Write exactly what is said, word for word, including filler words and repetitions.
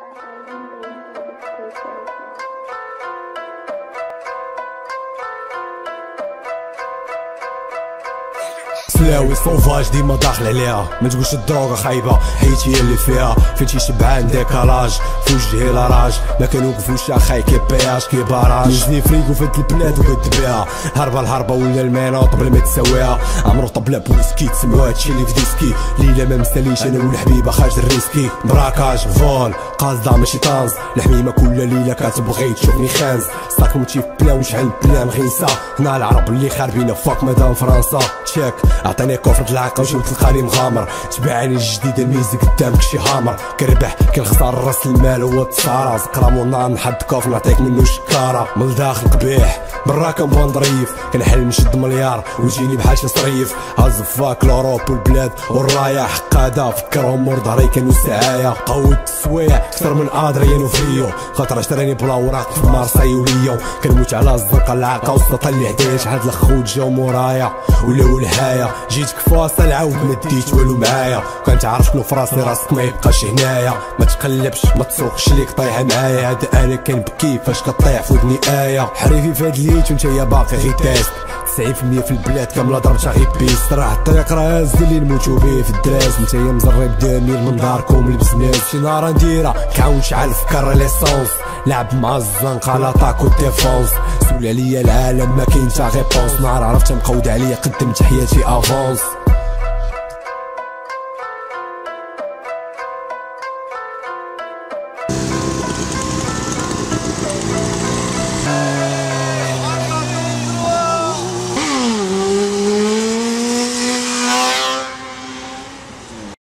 سلاوي صوفاج ديما داخل عليها، ما تقولش الدروغه خايبه حيت هي اللي فيها. فهمتي شبعان ديكالاج في وجهي لاراج، ما كنوقفوش اخاي كي بياج كي باراج. نجني فريكو في هاد البلاد وكدبيها، هربه الهربه ولا المينوط بلا ما تساويها. عمرو طبله بويسكي تسمعوا هادشي اللي في ديسكي. ليله ما مساليش انا والحبيبه خارج الريسكي. براكاج فول قاصده ماشي طانز، الحميمه كل ليله كتبغي تشوفني خانز. ستاك موتي في بلان وشحال بلان غينسا، هنا العرب اللي خاربين فاك مدام فرنسا. تشيك عطيني كفر العاقه وجبت تلقاني مغامر، تبعني الجديده الميزي قدامك شي هامر. كربح كنخسر راس المال هو التصارى، زقرا مونا نحد كوف نعطيك منو شكاره. من الداخل قبيح برا كنبغى نظريف، كنحل نشد مليار ويجيني بحال شي صريف. هاز فاك لوروب والبلاد والرايه حقاده، فكرهم مور ظهري كانوا سعايه. قوت التسويع كثر من ادريان وفريو، خاطر اشتراني بلا وراق في مارساي وليون. كنموت على الزنقه العاقه وسطا اللي حدايا، شحال الاخوت جاو مورايا ولاو الحياه. جيتك فاصل عاود ما ديت والو معايا، كنت عارف شنو فراسي راسك ما يبقاش هنايا. ما تقلبش ما تسوقش ليك طايحه معايا، هاد انا كنبكي فاش كطيح في ودني ايه. حريفي في هاد الليت وانت يا باقي غي تيست، تسعين في المية في البلاد كامله ضربتها غي بيست. راه الطريق راه هاز اللي نموتو بيه في الدراس، نتايا مزرب دامير من داركم البزناس. شي نهار نديرها كعاون شعل في كار ليسونس، لعب مع الزنقه لاطاك وديفونس. سول عليا العالم ما كاين تا غيبونس، نهار عرفت مقود عليا قدمت حياتي افونس.